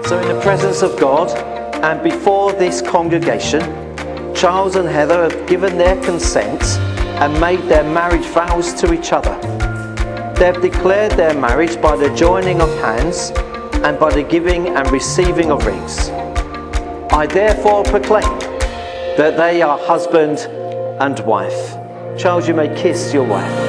So in the presence of God and before this congregation, Charles and Heather have given their consent and made their marriage vows to each other. They have declared their marriage by the joining of hands and by the giving and receiving of rings. I therefore proclaim that they are husband and wife. Charles, you may kiss your wife.